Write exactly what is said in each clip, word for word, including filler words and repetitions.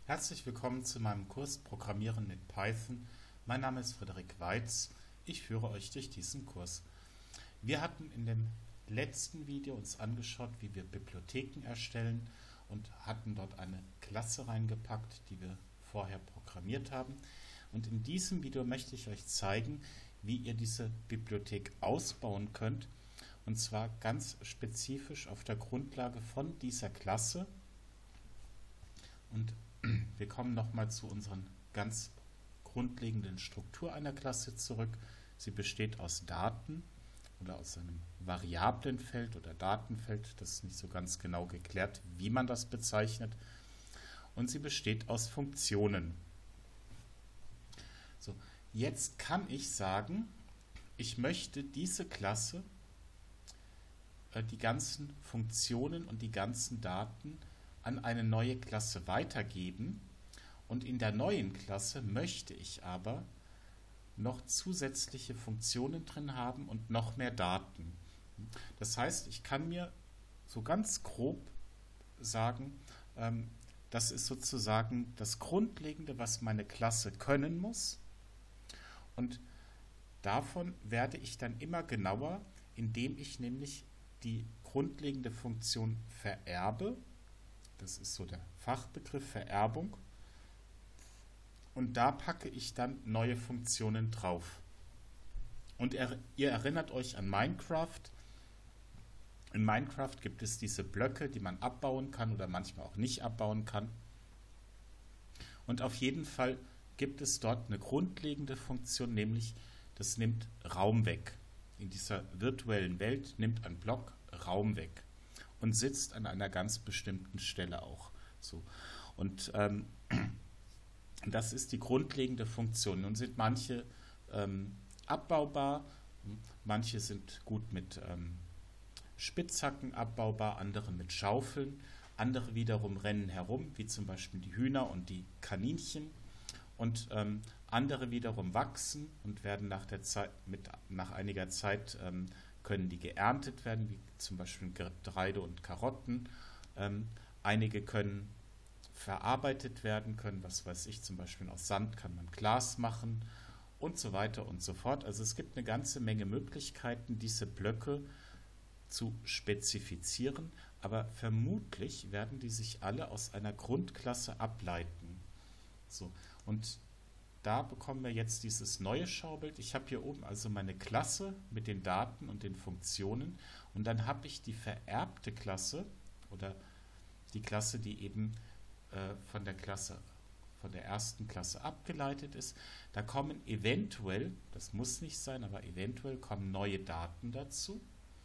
Herzlich willkommen zu meinem Kurs Programmieren mit Python. Mein Name ist Frederik Weitz. Ich führe euch durch diesen Kurs. Wir hatten in dem letzten Video uns angeschaut, wie wir Bibliotheken erstellen und hatten dort eine Klasse reingepackt, die wir vorher programmiert haben. Und in diesem Video möchte ich euch zeigen, wie ihr diese Bibliothek ausbauen könnt. Und zwar ganz spezifisch auf der Grundlage von dieser Klasse. Und wir kommen nochmal zu unserer ganz grundlegenden Struktur einer Klasse zurück. Sie besteht aus Daten oder aus einem Variablenfeld oder Datenfeld. Das ist nicht so ganz genau geklärt, wie man das bezeichnet. Und sie besteht aus Funktionen. So, jetzt kann ich sagen, ich möchte diese Klasse, äh, die ganzen Funktionen und die ganzen Daten an eine neue Klasse weitergeben, und in der neuen Klasse möchte ich aber noch zusätzliche Funktionen drin haben und noch mehr Daten. Das heißt, ich kann mir so ganz grob sagen, ähm, das ist sozusagen das Grundlegende, was meine Klasse können muss, und davon werde ich dann immer genauer, indem ich nämlich die grundlegende Funktion vererbe. Das ist so der Fachbegriff Vererbung. Und da packe ich dann neue Funktionen drauf. Und er, ihr erinnert euch an Minecraft. In Minecraft gibt es diese Blöcke, die man abbauen kann oder manchmal auch nicht abbauen kann. Und auf jeden Fall gibt es dort eine grundlegende Funktion, nämlich das nimmt Raum weg. In dieser virtuellen Welt nimmt ein Block Raum weg und sitzt an einer ganz bestimmten Stelle auch. So. Und ähm, das ist die grundlegende Funktion. Nun sind manche ähm, abbaubar, manche sind gut mit ähm, Spitzhacken abbaubar, andere mit Schaufeln, andere wiederum rennen herum, wie zum Beispiel die Hühner und die Kaninchen, und ähm, andere wiederum wachsen und werden nach, der Zeit, mit, nach einiger Zeit ähm, können die geerntet werden, wie zum Beispiel Getreide und Karotten. Ähm, einige können verarbeitet werden, können, was weiß ich, zum Beispiel aus Sand kann man Glas machen und so weiter und so fort. Also es gibt eine ganze Menge Möglichkeiten, diese Blöcke zu spezifizieren, aber vermutlich werden die sich alle aus einer Grundklasse ableiten. So, und da bekommen wir jetzt dieses neue Schaubild. Ich habe hier oben also meine Klasse mit den Daten und den Funktionen, und dann habe ich die vererbte Klasse oder die Klasse, die eben äh, von der Klasse, von der ersten Klasse abgeleitet ist. Da kommen eventuell, das muss nicht sein, aber eventuell kommen neue Daten dazu.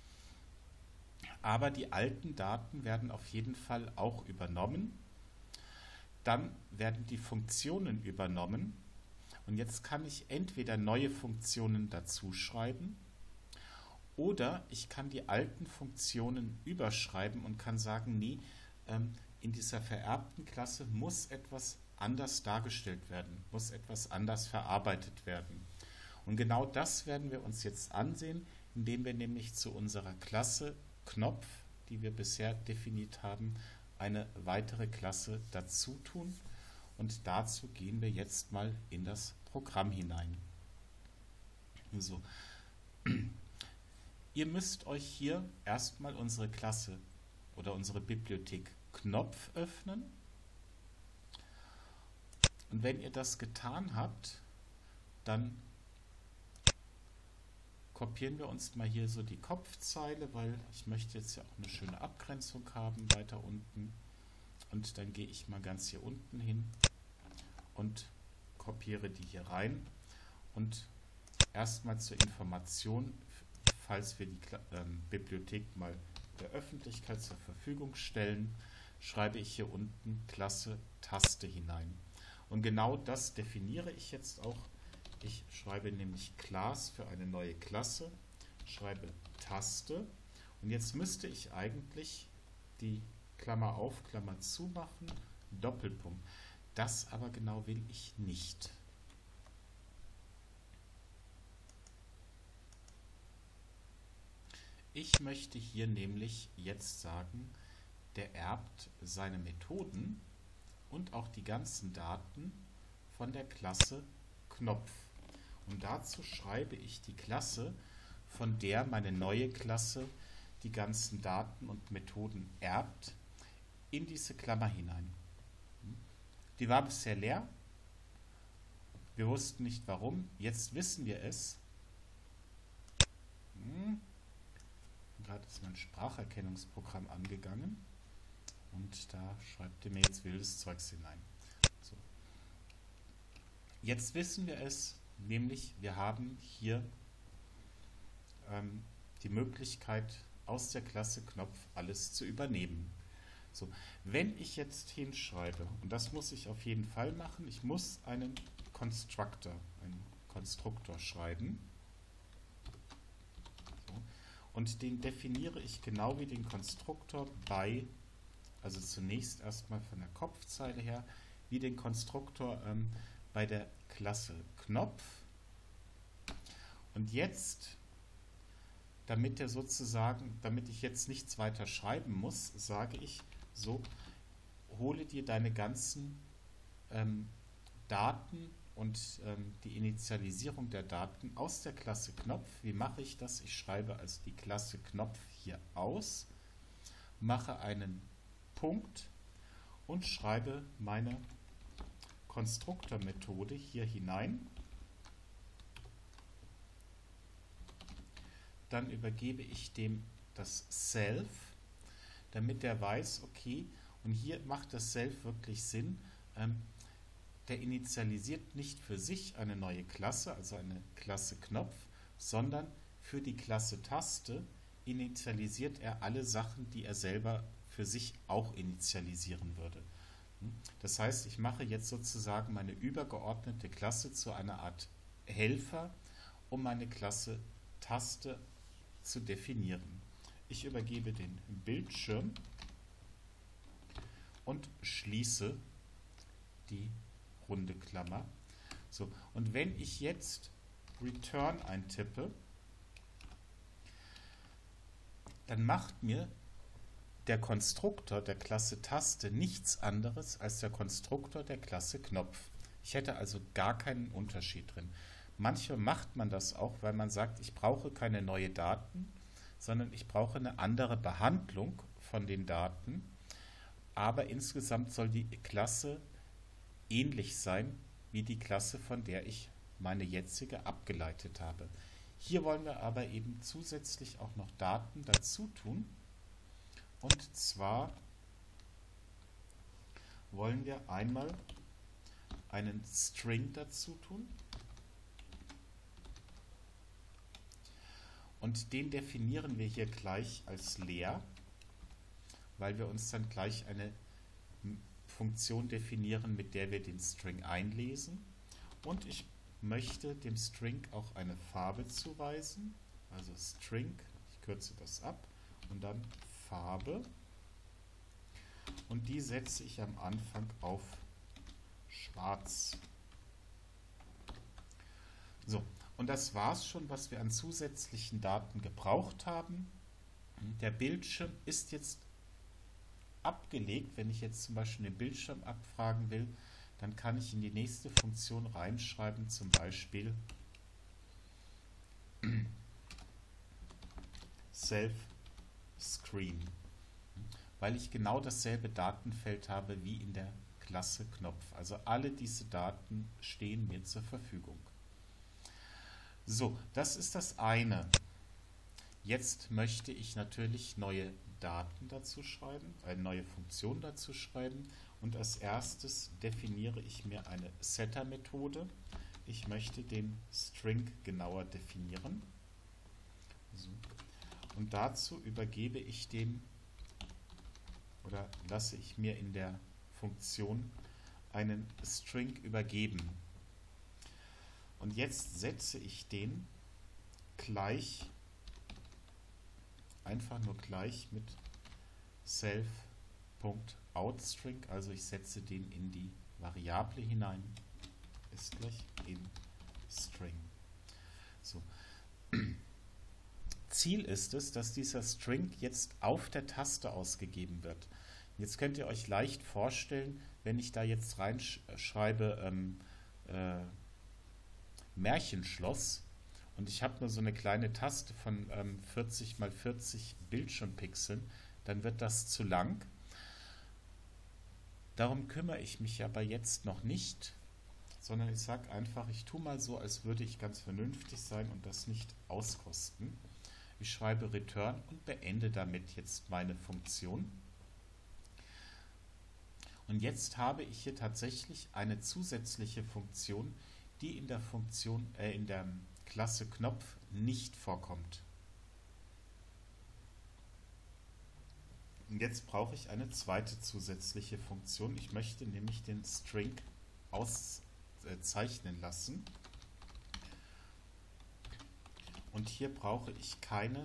Aber die alten Daten werden auf jeden Fall auch übernommen. Dann werden die Funktionen übernommen. Und jetzt kann ich entweder neue Funktionen dazu schreiben oder ich kann die alten Funktionen überschreiben und kann sagen, nee, ähm, in dieser vererbten Klasse muss etwas anders dargestellt werden, muss etwas anders verarbeitet werden. Und genau das werden wir uns jetzt ansehen, indem wir nämlich zu unserer Klasse Knopf, die wir bisher definiert haben, eine weitere Klasse dazu tun. Und dazu gehen wir jetzt mal in das Programm hinein. So. Ihr müsst euch hier erstmal unsere Klasse oder unsere Bibliothek Knopf öffnen. Und wenn ihr das getan habt, dann kopieren wir uns mal hier so die Kopfzeile, weil ich möchte jetzt ja auch eine schöne Abgrenzung haben weiter unten. Und dann gehe ich mal ganz hier unten hin und kopiere die hier rein. Und erstmal zur Information, falls wir die ähm, Bibliothek mal der Öffentlichkeit zur Verfügung stellen, schreibe ich hier unten Klasse Taste hinein. Und genau das definiere ich jetzt auch. Ich schreibe nämlich Class für eine neue Klasse, schreibe Taste, und jetzt müsste ich eigentlich die Klammer auf, Klammer zu machen, Doppelpunkt. Das aber genau will ich nicht. Ich möchte hier nämlich jetzt sagen, der erbt seine Methoden und auch die ganzen Daten von der Klasse Knopf. Und dazu schreibe ich die Klasse, von der meine neue Klasse die ganzen Daten und Methoden erbt, in diese Klammer hinein. Die war bisher leer. Wir wussten nicht warum. Jetzt wissen wir es. Hm. Gerade ist mein Spracherkennungsprogramm angegangen und da schreibt er mir jetzt wildes Zeugs hinein. So. Jetzt wissen wir es, nämlich wir haben hier ähm, die Möglichkeit, aus der Klasse Knopf alles zu übernehmen. So, wenn ich jetzt hinschreibe, und das muss ich auf jeden Fall machen, ich muss einen Constructor, einen Konstruktor schreiben. So, und den definiere ich genau wie den Konstruktor bei, also zunächst erstmal von der Kopfzeile her, wie den Konstruktor ähm, bei der Klasse Knopf. Und jetzt, damit er sozusagen, damit ich jetzt nichts weiter schreiben muss, sage ich so, hole dir deine ganzen ähm, Daten und ähm, die Initialisierung der Daten aus der Klasse Knopf. Wie mache ich das? Ich schreibe also die Klasse Knopf hier aus, mache einen Punkt und schreibe meine Konstruktormethode hier hinein. Dann übergebe ich dem das Self, damit der weiß, okay, und hier macht das Self wirklich Sinn, ähm, der initialisiert nicht für sich eine neue Klasse, also eine Klasse Knopf, sondern für die Klasse Taste initialisiert er alle Sachen, die er selber für sich auch initialisieren würde. Das heißt, ich mache jetzt sozusagen meine übergeordnete Klasse zu einer Art Helfer, um meine Klasse Taste zu definieren. Ich übergebe den Bildschirm und schließe die runde Klammer. So, und wenn ich jetzt Return eintippe, dann macht mir der Konstruktor der Klasse Taste nichts anderes als der Konstruktor der Klasse Knopf. Ich hätte also gar keinen Unterschied drin. Manchmal macht man das auch, weil man sagt, ich brauche keine neuen Daten, sondern ich brauche eine andere Behandlung von den Daten. Aber insgesamt soll die Klasse ähnlich sein wie die Klasse, von der ich meine jetzige abgeleitet habe. Hier wollen wir aber eben zusätzlich auch noch Daten dazu tun. Und zwar wollen wir einmal einen String dazu tun. Und den definieren wir hier gleich als leer, weil wir uns dann gleich eine Funktion definieren, mit der wir den String einlesen. Und ich möchte dem String auch eine Farbe zuweisen, also String, ich kürze das ab, und dann Farbe. Und die setze ich am Anfang auf schwarz. So, und das war es schon, was wir an zusätzlichen Daten gebraucht haben. Der Bildschirm ist jetzt abgelegt. Wenn ich jetzt zum Beispiel den Bildschirm abfragen will, dann kann ich in die nächste Funktion reinschreiben, zum Beispiel Self-Screen, weil ich genau dasselbe Datenfeld habe wie in der Klasse Knopf. Also alle diese Daten stehen mir zur Verfügung. So, das ist das eine. Jetzt möchte ich natürlich neue Daten dazu schreiben, eine neue Funktion dazu schreiben, und als erstes definiere ich mir eine Setter-Methode. Ich möchte den String genauer definieren. So. Und dazu übergebe ich dem, oder lasse ich mir in der Funktion einen String übergeben. Und jetzt setze ich den gleich, einfach nur gleich mit self.outString, also ich setze den in die Variable hinein, ist gleich in String. So. Ziel ist es, dass dieser String jetzt auf der Taste ausgegeben wird. Jetzt könnt ihr euch leicht vorstellen, wenn ich da jetzt reinschreibe ähm, äh, Märchenschloss und ich habe nur so eine kleine Taste von ähm, vierzig mal vierzig Bildschirmpixeln, dann wird das zu lang. Darum kümmere ich mich aber jetzt noch nicht, sondern ich sage einfach, ich tue mal so, als würde ich ganz vernünftig sein und das nicht auskosten. Ich schreibe Return und beende damit jetzt meine Funktion. Und jetzt habe ich hier tatsächlich eine zusätzliche Funktion, die in der Funktion, äh, in der Klasse Knopf nicht vorkommt. Und jetzt brauche ich eine zweite zusätzliche Funktion. Ich möchte nämlich den String auszeichnen lassen. Und hier brauche ich keine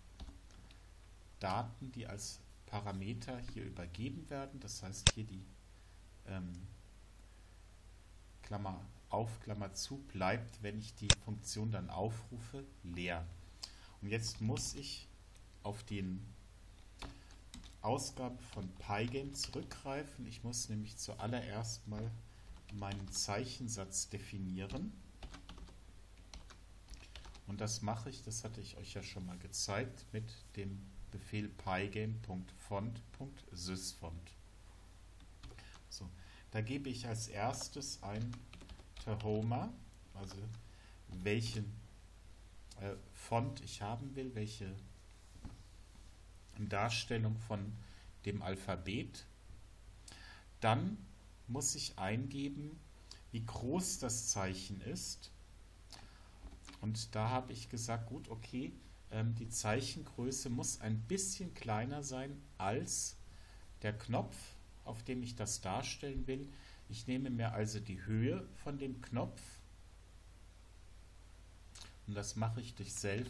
Daten, die als Parameter hier übergeben werden. Das heißt, hier die ähm, Klammer auf, Klammer zu bleibt, wenn ich die Funktion dann aufrufe, leer. Und jetzt muss ich auf den Ausgabe von Pygame zurückgreifen. Ich muss nämlich zuallererst mal meinen Zeichensatz definieren. Und das mache ich, das hatte ich euch ja schon mal gezeigt, mit dem Befehl pygame.font.sysfont. So, da gebe ich als erstes ein Tahoma, also welchen äh, Font ich haben will, welche Darstellung von dem Alphabet. Dann muss ich eingeben, wie groß das Zeichen ist. Und da habe ich gesagt, gut, okay, ähm, die Zeichengröße muss ein bisschen kleiner sein als der Knopf, auf dem ich das darstellen will. Ich nehme mir also die Höhe von dem Knopf und das mache ich durch self.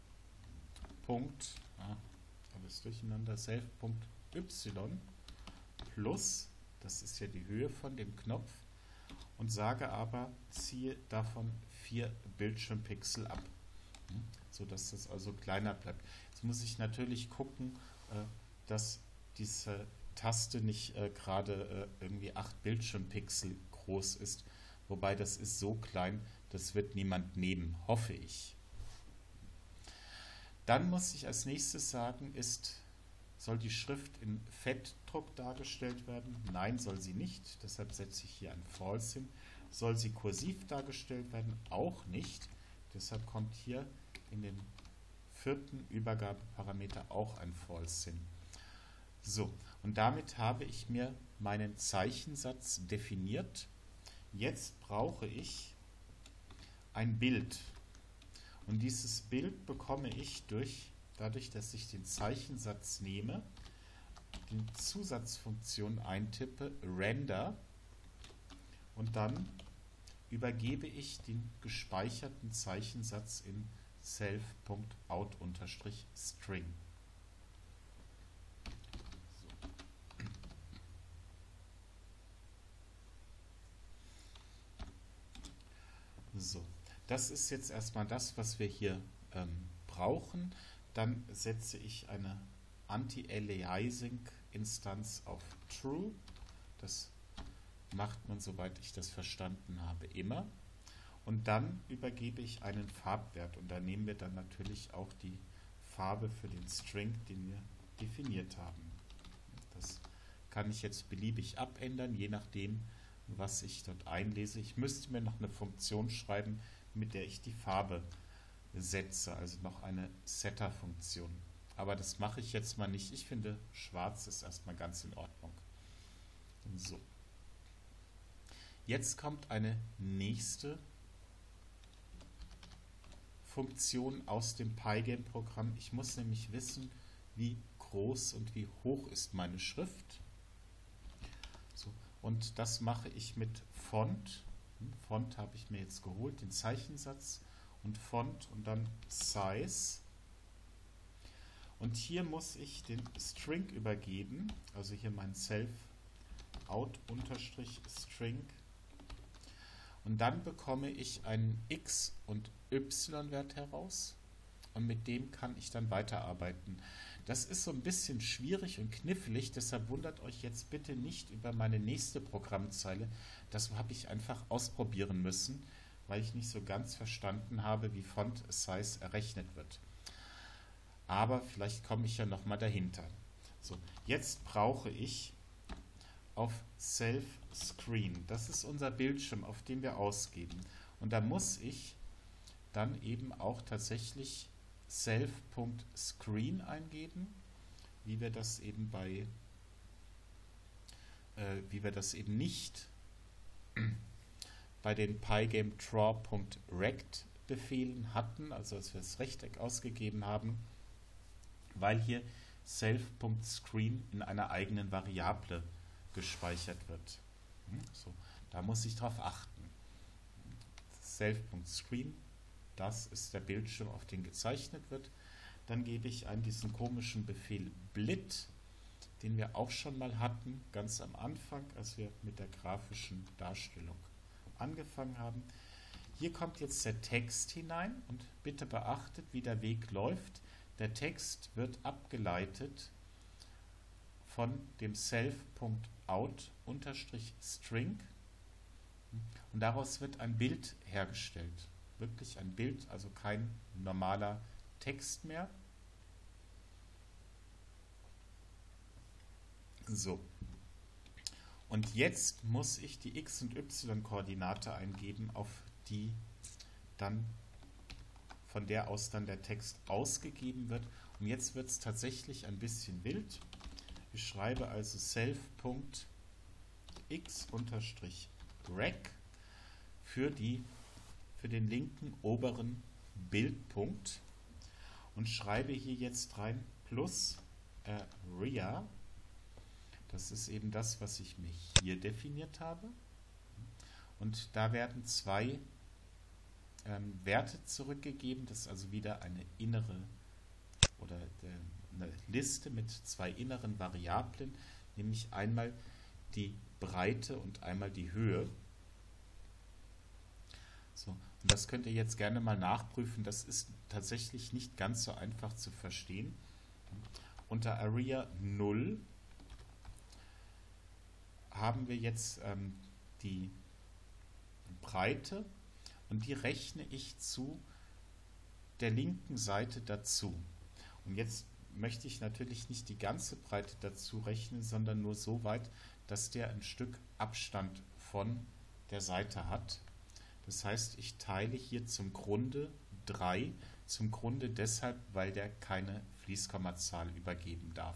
Ah, alles durcheinander, self.y plus, das ist ja die Höhe von dem Knopf, und sage aber, ziehe davon vier Bildschirmpixel ab, sodass das also kleiner bleibt. Jetzt muss ich natürlich gucken, dass diese Taste nicht äh, gerade äh, irgendwie acht Bildschirmpixel groß ist, wobei das ist so klein, das wird niemand nehmen, hoffe ich. Dann muss ich als nächstes sagen, ist, soll die Schrift in Fettdruck dargestellt werden? Nein, soll sie nicht, deshalb setze ich hier ein False hin. Soll sie kursiv dargestellt werden? Auch nicht, deshalb kommt hier in den vierten Übergabeparameter auch ein False hin. So, und damit habe ich mir meinen Zeichensatz definiert. Jetzt brauche ich ein Bild. Und dieses Bild bekomme ich durch, dadurch, dass ich den Zeichensatz nehme, die Zusatzfunktion eintippe, render, und dann übergebe ich den gespeicherten Zeichensatz in self.out_string. So, das ist jetzt erstmal das, was wir hier ähm, brauchen. Dann setze ich eine Anti-Aliasing-Instanz auf True. Das macht man, soweit ich das verstanden habe, immer. Und dann übergebe ich einen Farbwert. Und da nehmen wir dann natürlich auch die Farbe für den String, den wir definiert haben. Das kann ich jetzt beliebig abändern, je nachdem, was ich dort einlese. Ich müsste mir noch eine Funktion schreiben, mit der ich die Farbe setze, also noch eine Setter-Funktion. Aber das mache ich jetzt mal nicht. Ich finde, schwarz ist erstmal ganz in Ordnung. So. Jetzt kommt eine nächste Funktion aus dem Pygame-Programm. Ich muss nämlich wissen, wie groß und wie hoch ist meine Schrift. So. Und das mache ich mit Font. Font habe ich mir jetzt geholt, den Zeichensatz und Font und dann Size. Und hier muss ich den String übergeben, also hier mein self-out_string. Und dann bekomme ich einen X- und Y-Wert heraus und mit dem kann ich dann weiterarbeiten. Das ist so ein bisschen schwierig und knifflig, deshalb wundert euch jetzt bitte nicht über meine nächste Programmzeile. Das habe ich einfach ausprobieren müssen, weil ich nicht so ganz verstanden habe, wie Font Size errechnet wird. Aber vielleicht komme ich ja nochmal dahinter. So, jetzt brauche ich auf Self Screen. Das ist unser Bildschirm, auf dem wir ausgeben. Und da muss ich dann eben auch tatsächlich self.screen eingeben, wie wir das eben bei äh, wie wir das eben nicht bei den pygamedraw.rect Befehlen hatten, also als wir das Rechteck ausgegeben haben, weil hier self.screen in einer eigenen Variable gespeichert wird. So, da muss ich darauf achten. Self.screen, das ist der Bildschirm, auf den gezeichnet wird. Dann gebe ich ein diesen komischen Befehl blit, den wir auch schon mal hatten, ganz am Anfang, als wir mit der grafischen Darstellung angefangen haben. Hier kommt jetzt der Text hinein und bitte beachtet, wie der Weg läuft. Der Text wird abgeleitet von dem self.out-string und daraus wird ein Bild hergestellt. Wirklich ein Bild, also kein normaler Text mehr. So. Und jetzt muss ich die x- und y-Koordinate eingeben, auf die dann von der aus dann der Text ausgegeben wird. Und jetzt wird es tatsächlich ein bisschen wild. Ich schreibe also self.x-rec für, die, für den linken oberen Bildpunkt und schreibe hier jetzt rein plus area. Das ist eben das, was ich mir hier definiert habe. Und da werden zwei ähm, Werte zurückgegeben. Das ist also wieder eine innere oder der, eine Liste mit zwei inneren Variablen, nämlich einmal die Breite und einmal die Höhe. So, und das könnt ihr jetzt gerne mal nachprüfen. Das ist tatsächlich nicht ganz so einfach zu verstehen. Unter Area null haben wir jetzt ähm, die Breite und die rechne ich zu der linken Seite dazu. Und jetzt möchte ich natürlich nicht die ganze Breite dazu rechnen, sondern nur so weit, dass der ein Stück Abstand von der Seite hat. Das heißt, ich teile hier zum Grunde drei, zum Grunde deshalb, weil der keine Fließkommazahl übergeben darf.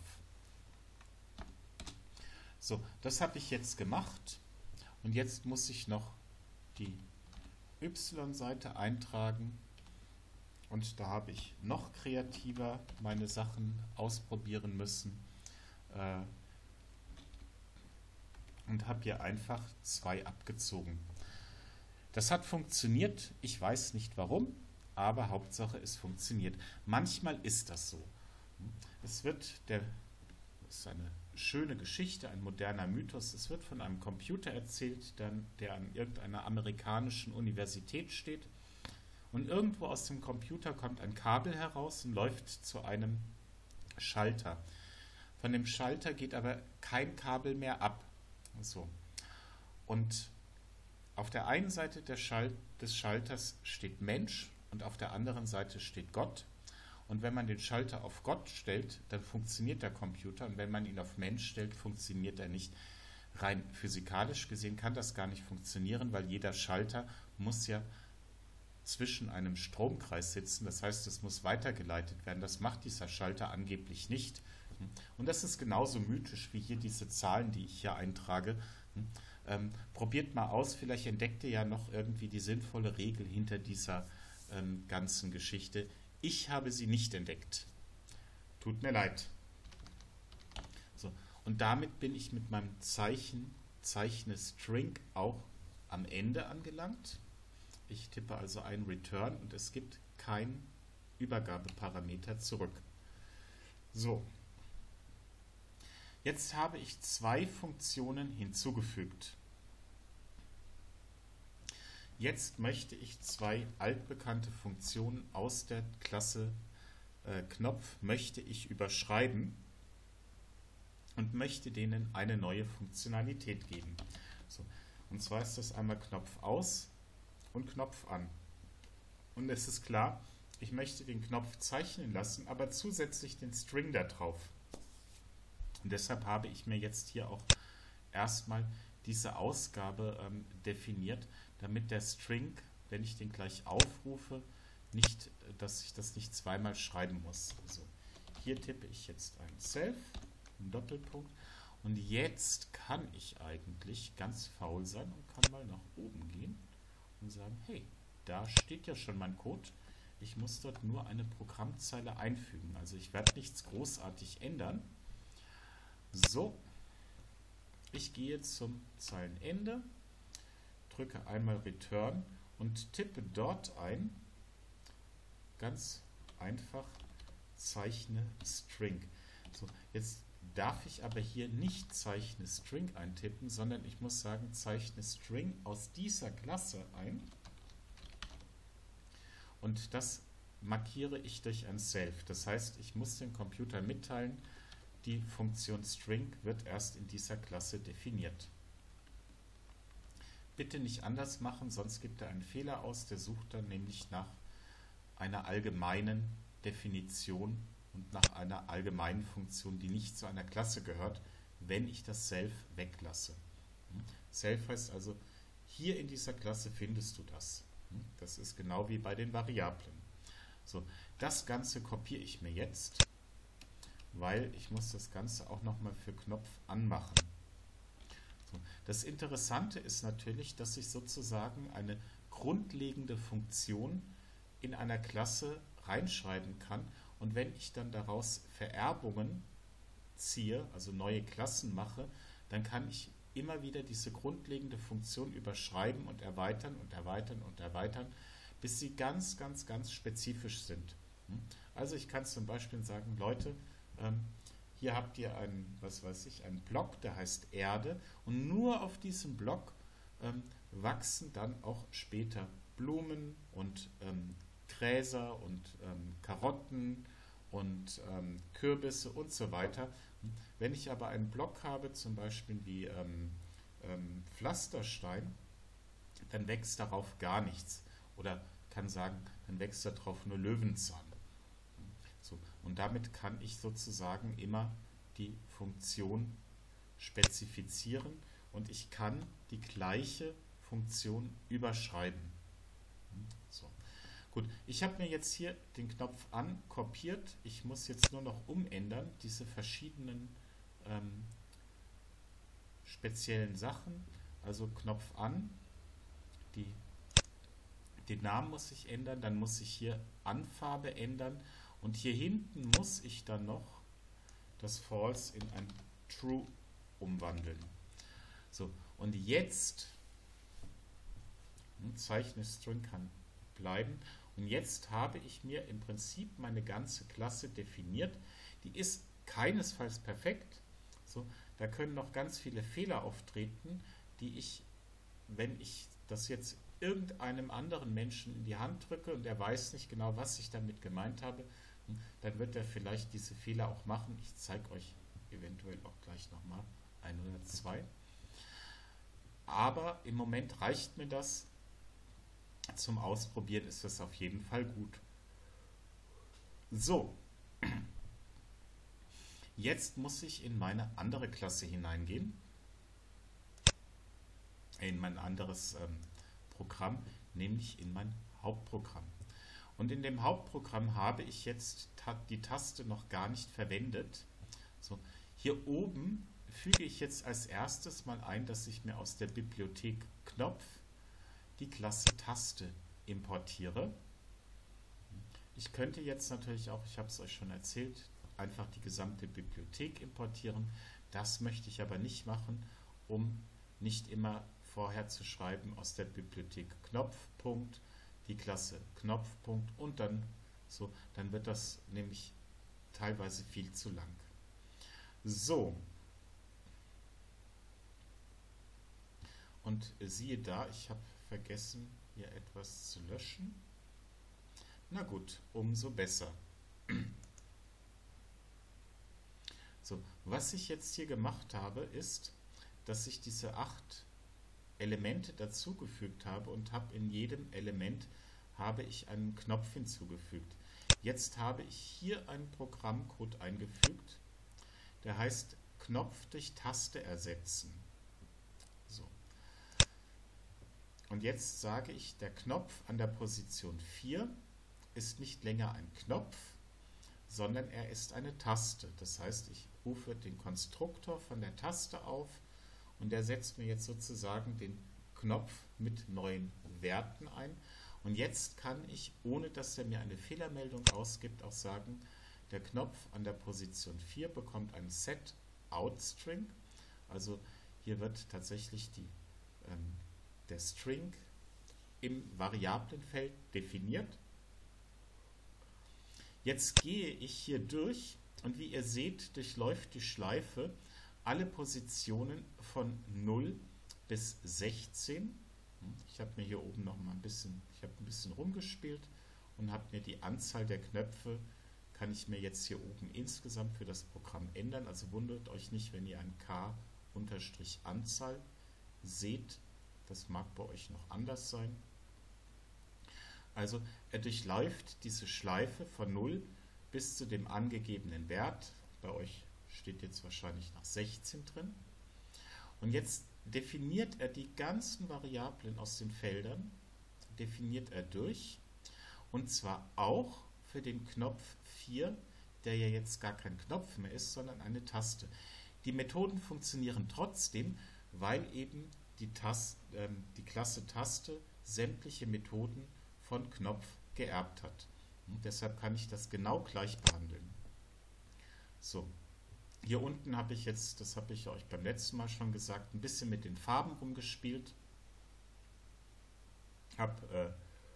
So, das habe ich jetzt gemacht und jetzt muss ich noch die y-Seite eintragen und da habe ich noch kreativer meine Sachen ausprobieren müssen äh, und habe hier einfach zwei abgezogen. Das hat funktioniert, ich weiß nicht warum, aber Hauptsache es funktioniert. Manchmal ist das so. Es wird der, das ist eine schöne Geschichte, ein moderner Mythos. Es wird von einem Computer erzählt, der, der an irgendeiner amerikanischen Universität steht. Und irgendwo aus dem Computer kommt ein Kabel heraus und läuft zu einem Schalter. Von dem Schalter geht aber kein Kabel mehr ab. So. Und auf der einen Seite der Schal- des Schalters steht Mensch und auf der anderen Seite steht Gott. Und wenn man den Schalter auf Gott stellt, dann funktioniert der Computer. Und wenn man ihn auf Mensch stellt, funktioniert er nicht. Rein physikalisch gesehen kann das gar nicht funktionieren, weil jeder Schalter muss ja zwischen einem Stromkreis sitzen. Das heißt, es muss weitergeleitet werden. Das macht dieser Schalter angeblich nicht. Und das ist genauso mythisch wie hier diese Zahlen, die ich hier eintrage. Ähm, probiert mal aus, vielleicht entdeckt ihr ja noch irgendwie die sinnvolle Regel hinter dieser ähm, ganzen Geschichte. Ich habe sie nicht entdeckt. Tut mir leid. So, und damit bin ich mit meinem Zeichen, Zeichne String auch am Ende angelangt. Ich tippe also ein Return und es gibt kein Übergabeparameter zurück. So. Jetzt habe ich zwei Funktionen hinzugefügt. Jetzt möchte ich zwei altbekannte Funktionen aus der Klasse äh, Knopf möchte ich überschreiben und möchte denen eine neue Funktionalität geben. So. Und zwar ist das einmal Knopf aus und Knopf an. Und es ist klar, ich möchte den Knopf zeichnen lassen, aber zusätzlich den String da drauf. Und deshalb habe ich mir jetzt hier auch erstmal diese Ausgabe ähm, definiert, damit der String, wenn ich den gleich aufrufe, nicht, dass ich das nicht zweimal schreiben muss. Also hier tippe ich jetzt ein Self, einen Doppelpunkt, und jetzt kann ich eigentlich ganz faul sein und kann mal nach oben gehen und sagen, hey, da steht ja schon mein Code. Ich muss dort nur eine Programmzeile einfügen. Also ich werde nichts großartig ändern. So, ich gehe zum Zeilenende, drücke einmal Return und tippe dort ein, ganz einfach, zeichne String. So, jetzt darf ich aber hier nicht zeichne String eintippen, sondern ich muss sagen, zeichne String aus dieser Klasse ein. Und das markiere ich durch ein Self. Das heißt, ich muss dem Computer mitteilen, die Funktion String wird erst in dieser Klasse definiert. Bitte nicht anders machen, sonst gibt er einen Fehler aus. Der sucht dann nämlich nach einer allgemeinen Definition und nach einer allgemeinen Funktion, die nicht zu einer Klasse gehört, wenn ich das Self weglasse. Self heißt also, hier in dieser Klasse findest du das. Das ist genau wie bei den Variablen. So, das Ganze kopiere ich mir jetzt, weil ich muss das Ganze auch nochmal für Knopf anmachen. So, das Interessante ist natürlich, dass ich sozusagen eine grundlegende Funktion in einer Klasse reinschreiben kann, und wenn ich dann daraus Vererbungen ziehe, also neue Klassen mache, dann kann ich immer wieder diese grundlegende Funktion überschreiben und erweitern und erweitern und erweitern, bis sie ganz, ganz, ganz spezifisch sind. Also ich kann zum Beispiel sagen, Leute, ähm, hier habt ihr einen, was weiß ich, einen Block, der heißt Erde, und nur auf diesem Block ähm, wachsen dann auch später Blumen und ähm, Gräser und ähm, Karotten und ähm, Kürbisse und so weiter. Wenn ich aber einen Block habe, zum Beispiel wie ähm, ähm, Pflasterstein, dann wächst darauf gar nichts. Oder kann sagen, dann wächst darauf nur Löwenzahn. So, und damit kann ich sozusagen immer die Funktion spezifizieren und ich kann die gleiche Funktion überschreiben. So. Gut, ich habe mir jetzt hier den Knopf an kopiert. Ich muss jetzt nur noch umändern, diese verschiedenen ähm, speziellen Sachen. Also Knopf an, die, den Namen muss ich ändern, dann muss ich hier Anfarbe ändern und hier hinten muss ich dann noch das False in ein True umwandeln. So, und jetzt zeichne String kann bleiben. Und jetzt habe ich mir im Prinzip meine ganze Klasse definiert. Die ist keinesfalls perfekt. So, da können noch ganz viele Fehler auftreten, die ich, wenn ich das jetzt irgendeinem anderen Menschen in die Hand drücke und er weiß nicht genau, was ich damit gemeint habe, dann wird er vielleicht diese Fehler auch machen. Ich zeige euch eventuell auch gleich nochmal ein oder zwei. Aber im Moment reicht mir das. Zum Ausprobieren ist das auf jeden Fall gut. So, jetzt muss ich in meine andere Klasse hineingehen, in mein anderes ähm, Programm, nämlich in mein Hauptprogramm. Und in dem Hauptprogramm habe ich jetzt ta- die Taste noch gar nicht verwendet. So, hier oben füge ich jetzt als erstes mal ein, dass ich mir aus der Bibliothek Knopf die Klasse Taste importiere. Ich könnte jetzt natürlich auch, ich habe es euch schon erzählt, einfach die gesamte Bibliothek importieren. Das möchte ich aber nicht machen, um nicht immer vorher zu schreiben aus der Bibliothek Knopfpunkt, die Klasse Knopfpunkt und dann so, dann wird das nämlich teilweise viel zu lang. So. Und siehe da, ich habe vergessen, hier etwas zu löschen. Na gut, umso besser. So, was ich jetzt hier gemacht habe, ist, dass ich diese acht Elemente dazugefügt habe und habe in jedem Element habe ich einen Knopf hinzugefügt. Jetzt habe ich hier einen Programmcode eingefügt, der heißt Knopf durch Taste ersetzen. So. Und jetzt sage ich, der Knopf an der Position vier ist nicht länger ein Knopf, sondern er ist eine Taste. Das heißt, ich rufe den Konstruktor von der Taste auf und der setzt mir jetzt sozusagen den Knopf mit neuen Werten ein. Und jetzt kann ich, ohne dass er mir eine Fehlermeldung ausgibt, auch sagen, der Knopf an der Position vier bekommt einen Set-Out-String. Also hier wird tatsächlich die, ähm, der String im Variablenfeld definiert. Jetzt gehe ich hier durch und wie ihr seht, durchläuft die Schleife alle Positionen von null bis sechzehn. Ich habe mir hier oben noch mal ein bisschen, ich habe ein bisschen rumgespielt und habe mir die Anzahl der Knöpfe, kann ich mir jetzt hier oben insgesamt für das Programm ändern. Also wundert euch nicht, wenn ihr ein K-Anzahl seht. Das mag bei euch noch anders sein. Also er durchläuft diese Schleife von null bis zu dem angegebenen Wert. Bei euch steht jetzt wahrscheinlich noch sechzehn drin. Und jetzt definiert er die ganzen Variablen aus den Feldern, definiert er durch, und zwar auch für den Knopf vier, der ja jetzt gar kein Knopf mehr ist, sondern eine Taste. Die Methoden funktionieren trotzdem, weil eben die, Taste, äh, die Klasse Taste sämtliche Methoden von Knopf geerbt hat. Und deshalb kann ich das genau gleich behandeln. So. Hier unten habe ich jetzt, das habe ich euch beim letzten Mal schon gesagt, ein bisschen mit den Farben rumgespielt. Habe äh,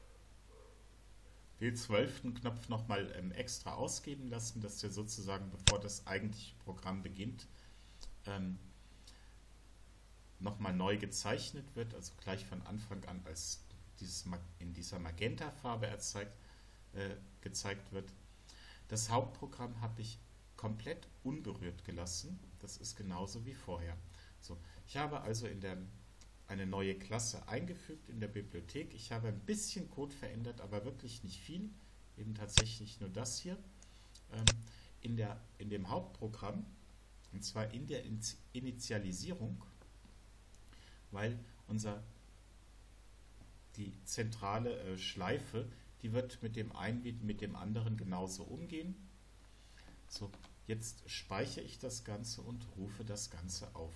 den zwölften Knopf nochmal ähm, extra ausgeben lassen, dass der sozusagen, bevor das eigentliche Programm beginnt, ähm, nochmal neu gezeichnet wird, also gleich von Anfang an als dieses, in dieser Magenta-Farbe erzeugt, äh, gezeigt wird. Das Hauptprogramm habe ich komplett unberührt gelassen. Das ist genauso wie vorher. So, ich habe also in der, eine neue Klasse eingefügt in der Bibliothek. Ich habe ein bisschen Code verändert, aber wirklich nicht viel. Eben tatsächlich nur das hier. Ähm, in, der, in dem Hauptprogramm, und zwar in der Initialisierung, weil unser, die zentrale äh, Schleife, die wird mit dem einen wie mit dem anderen genauso umgehen. So, jetzt speichere ich das Ganze und rufe das Ganze auf.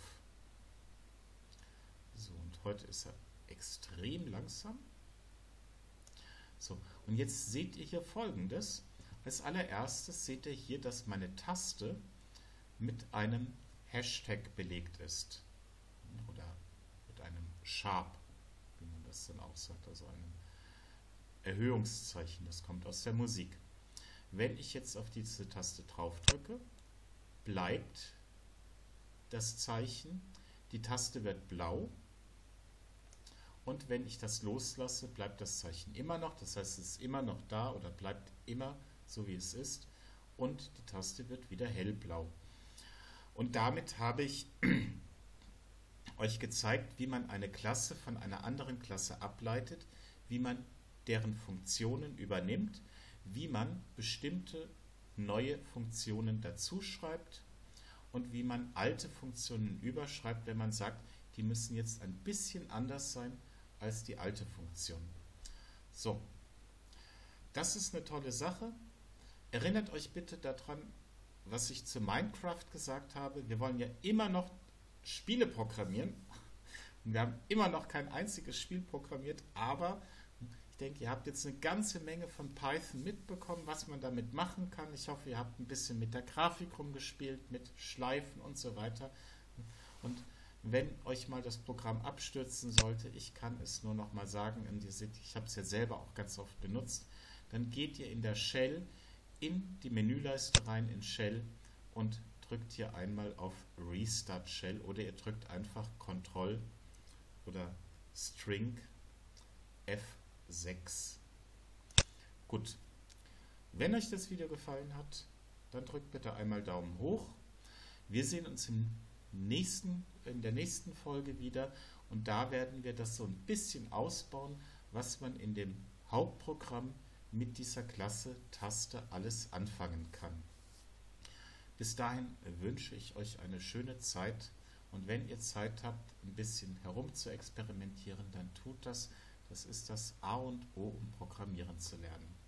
So, und heute ist er extrem langsam. So, und jetzt seht ihr hier Folgendes. Als allererstes seht ihr hier, dass meine Taste mit einem Hashtag belegt ist. Oder mit einem Sharp, wie man das dann auch sagt, also einem Erhöhungszeichen. Das kommt aus der Musik. Wenn ich jetzt auf diese Taste drauf drücke, bleibt das Zeichen, die Taste wird blau und wenn ich das loslasse, bleibt das Zeichen immer noch, das heißt, es ist immer noch da oder bleibt immer so, wie es ist und die Taste wird wieder hellblau. Und damit habe ich euch gezeigt, wie man eine Klasse von einer anderen Klasse ableitet, wie man deren Funktionen übernimmt, wie man bestimmte neue Funktionen dazu schreibt und wie man alte Funktionen überschreibt, wenn man sagt, die müssen jetzt ein bisschen anders sein als die alte Funktion. So, das ist eine tolle Sache. Erinnert euch bitte daran, was ich zu Minecraft gesagt habe. Wir wollen ja immer noch Spiele programmieren. Und wir haben immer noch kein einziges Spiel programmiert, aber ich denke, ihr habt jetzt eine ganze Menge von Python mitbekommen, was man damit machen kann. Ich hoffe, ihr habt ein bisschen mit der Grafik rumgespielt, mit Schleifen und so weiter. Und wenn euch mal das Programm abstürzen sollte, ich kann es nur noch mal sagen, ich habe es ja selber auch ganz oft benutzt, dann geht ihr in der Shell in die Menüleiste rein in Shell und drückt hier einmal auf Restart Shell oder ihr drückt einfach Ctrl oder String F sechs. Gut. Wenn euch das Video gefallen hat, dann drückt bitte einmal Daumen hoch. Wir sehen uns im nächsten, in der nächsten Folge wieder und da werden wir das so ein bisschen ausbauen, was man in dem Hauptprogramm mit dieser Klasse Taste alles anfangen kann. Bis dahin wünsche ich euch eine schöne Zeit und wenn ihr Zeit habt, ein bisschen herum zu experimentieren, dann tut das. Das ist das A und O, um Programmieren zu lernen.